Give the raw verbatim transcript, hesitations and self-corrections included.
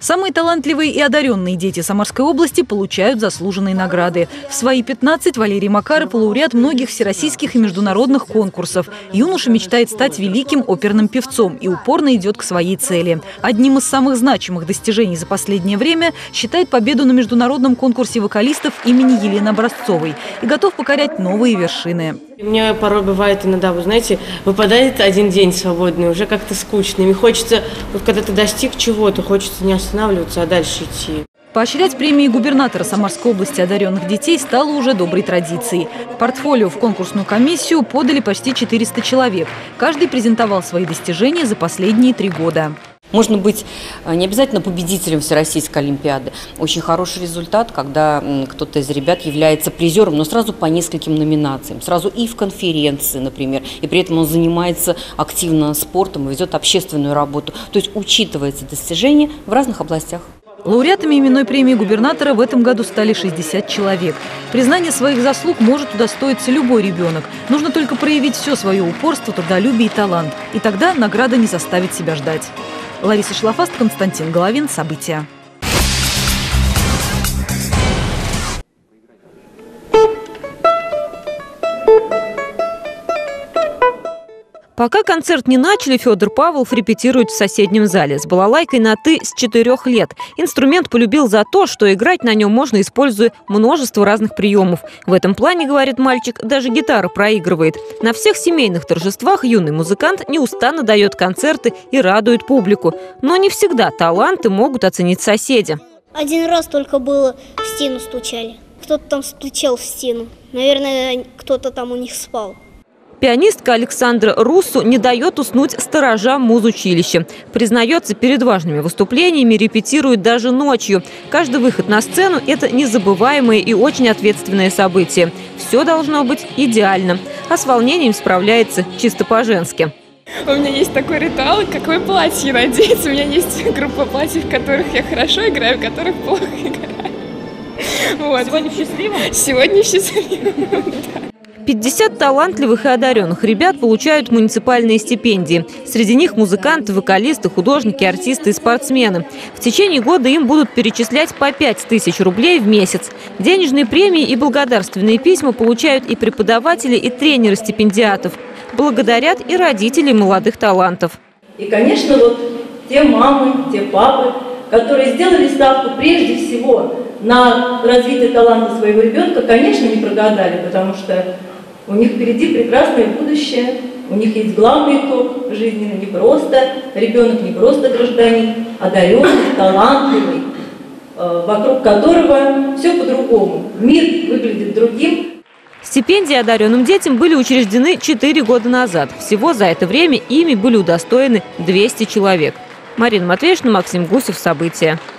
Самые талантливые и одаренные дети Самарской области получают заслуженные награды. В свои пятнадцать Валерий Макаров – лауреат многих всероссийских и международных конкурсов. Юноша мечтает стать великим оперным певцом и упорно идет к своей цели. Одним из самых значимых достижений за последнее время считает победу на международном конкурсе вокалистов имени Елены Образцовой и готов покорять новые вершины. Мне порой бывает иногда, вы знаете, выпадает один день свободный, уже как-то скучно. И мне хочется, вот когда ты достиг чего-то, хочется не останавливаться, а дальше идти. Поощрять премии губернатора Самарской области одаренных детей стало уже доброй традицией. Портфолио в конкурсную комиссию подали почти четыреста человек. Каждый презентовал свои достижения за последние три года. Можно быть не обязательно победителем Всероссийской олимпиады. Очень хороший результат, когда кто-то из ребят является призером, но сразу по нескольким номинациям. Сразу и в конференции, например. И при этом он занимается активно спортом и ведет общественную работу. То есть учитывается достижения в разных областях. Лауреатами именной премии губернатора в этом году стали шестьдесят человек. Признание своих заслуг может удостоиться любой ребенок. Нужно только проявить все свое упорство, трудолюбие и талант. И тогда награда не заставит себя ждать. Лариса Шлафаст, Константин Головин. События. Пока концерт не начали, Федор Павлов репетирует в соседнем зале. С балалайкой на «ты» с четырех лет. Инструмент полюбил за то, что играть на нем можно, используя множество разных приемов. В этом плане, говорит мальчик, даже гитара проигрывает. На всех семейных торжествах юный музыкант неустанно дает концерты и радует публику. Но не всегда таланты могут оценить соседи. Один раз только было, в стену стучали. Кто-то там стучал в стену. Наверное, кто-то там у них спал. Пианистка Александра Руссу не дает уснуть сторожам музучилища. Признается, перед важными выступлениями репетирует даже ночью. Каждый выход на сцену – это незабываемое и очень ответственное событие. Все должно быть идеально. А с волнением справляется чисто по-женски. У меня есть такой ритуал, какое платье надеть. У меня есть группа платьев, в которых я хорошо играю, в которых плохо играю. Вот. Сегодня счастливым? Сегодня счастливым, да. пятьдесят талантливых и одаренных ребят получают муниципальные стипендии. Среди них музыканты, вокалисты, художники, артисты и спортсмены. В течение года им будут перечислять по пять тысяч рублей в месяц. Денежные премии и благодарственные письма получают и преподаватели, и тренеры стипендиатов. Благодарят и родители молодых талантов. И, конечно, вот те мамы, те папы, которые сделали ставку прежде всего на развитие таланта своего ребенка, конечно, не прогадали, потому что у них впереди прекрасное будущее, у них есть главный итог жизненный, не просто ребенок, не просто гражданин, одаренный, талантливый, вокруг которого все по-другому. Мир выглядит другим. Стипендии одаренным детям были учреждены четыре года назад. Всего за это время ими были удостоены двести человек. Марина Матвеевна, Максим Гусев. События.